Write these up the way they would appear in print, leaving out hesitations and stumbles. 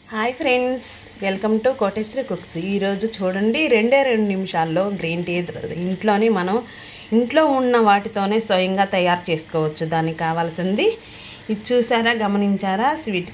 Hi friends, welcome to Koteswari Cooks. ఈరోజు చూడండి, 2 నిమిషాల్లో గ్రీన్ టీ మనం ఇంట్లో ఉన్న వాటితోనే స్వయంగా తయారు చేసుకోవచ్చు. దానికి కావాల్సింది ఇది చూసారా, గమనించారా? స్వీట్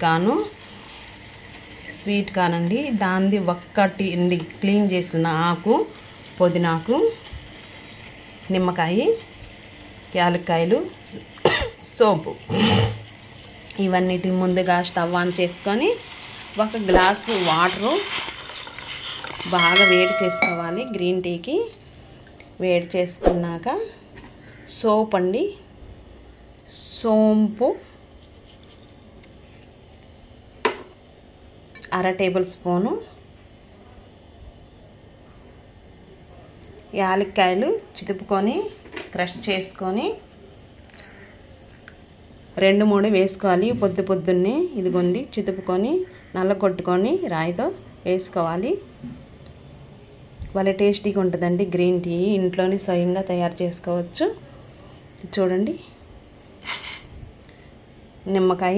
కార్న్ అండి. దానిది ఒక్కటి క్లీన్ చేసిన ఆకు, పుదీనాకు, నిమ్మకాయ, యాలక్కాయలు, సోపు, ఇవన్నిటి ముందుగా స్టవ్ ఆన్ చేసుకొని 1 గ్లాసు వాటరు బాగా వేడి చేసుకోవాలి. గ్రీన్ టీకి వేడి చేసుకున్నాక సోప్ అండి, సోంపు 1/2 టేబుల్ స్పూను, యాలక్కాయలు చితుపుకొని క్రష్ చేసుకొని 2-3 వేసుకోవాలి. పొద్దున్నే ఇదిగోండి చితుపుకొని నల్లగొట్టుకొని రాయితో వేసుకోవాలి. భలే టేస్టీగా ఉంటుందండి గ్రీన్ టీ. ఇంట్లోనే స్వయంగా తయారు చేసుకోవచ్చు. చూడండి, నిమ్మకాయ,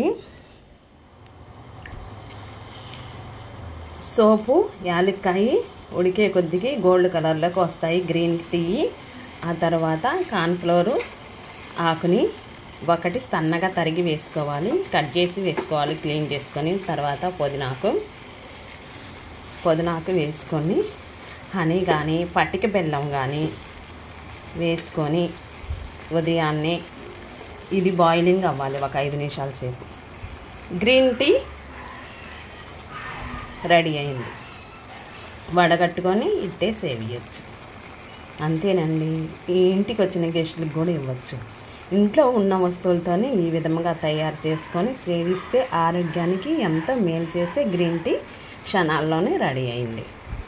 సోపు, యాలక్కాయ ఉడికే కొద్దిగా గోల్డ్ కలర్లోకి వస్తాయి గ్రీన్ టీ. ఆ తర్వాత కార్న్ఫ్లోరు ఆకుని ఒకటి సన్నగా తరిగి వేసుకోవాలి, కట్ చేసి వేసుకోవాలి క్లీన్ చేసుకొని. తర్వాత పుదీనాకు వేసుకొని హనీ కానీ పటిక బెల్లం కానీ వేసుకొని ఉదయాన్నే ఇది బాయిలింగ్ అవ్వాలి. ఒక 5 నిమిషాల సేపు గ్రీన్ టీ రెడీ అయింది. వడగట్టుకొని ఇట్టే సేవ్ చేయొచ్చు. అంతేనండి. ఈ ఇంటికి వచ్చిన గెస్టులకు కూడా ఇవ్వచ్చు. ఇంట్లో ఉన్న వస్తువులతోనే ఈ విధంగా తయారు చేసుకొని సేవిస్తే ఆరోగ్యానికి ఎంతో మేలు చేస్తే గ్రీన్ టీ క్షణాల్లోనే రెడీ అయింది.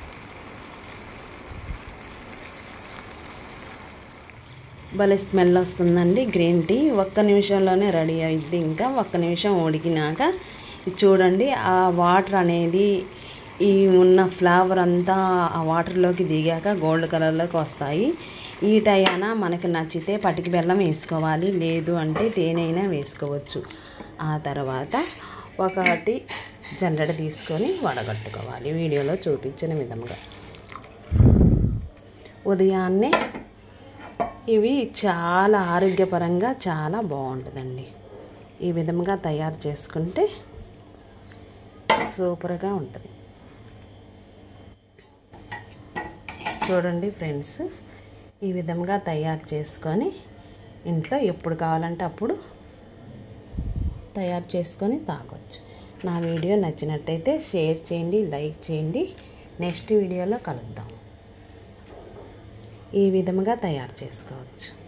భలే స్మెల్ వస్తుందండి గ్రీన్ టీ. 1 నిమిషంలోనే రెడీ అయింది. ఇంకా 1 నిమిషం ఉడికినాక చూడండి, ఆ వాటర్ అనేది ఈ ఉన్న ఫ్లేవర్ అంతా ఆ వాటర్లోకి దిగాక గోల్డ్ కలర్లోకి వస్తాయి. ఈ టైన మనకు నచ్చితే పటిక బెల్లం వేసుకోవాలి, లేదు అంటే తేనె అయినా వేసుకోవచ్చు. ఆ తర్వాత ఒకటి జల్లెడ తీసుకొని వడగట్టుకోవాలి వీడియోలో చూపించిన విధంగా. ఉదయాన్నే ఇవి చాలా ఆరోగ్యపరంగా చాలా బాగుంటుందండి. ఈ విధంగా తయారు చేసుకుంటే సూపర్గా ఉంటుంది. చూడండి ఫ్రెండ్స్, ఈ విధంగా తయారు చేసుకొని ఇంట్లో ఎప్పుడు కావాలంటే అప్పుడు తయారు చేసుకొని తాగొచ్చు. నా వీడియో నచ్చినట్టయితే షేర్ చేయండి, లైక్ చేయండి. నెక్స్ట్ వీడియోలో కలుద్దాం. ఈ విధంగా తయారు చేసుకోవచ్చు.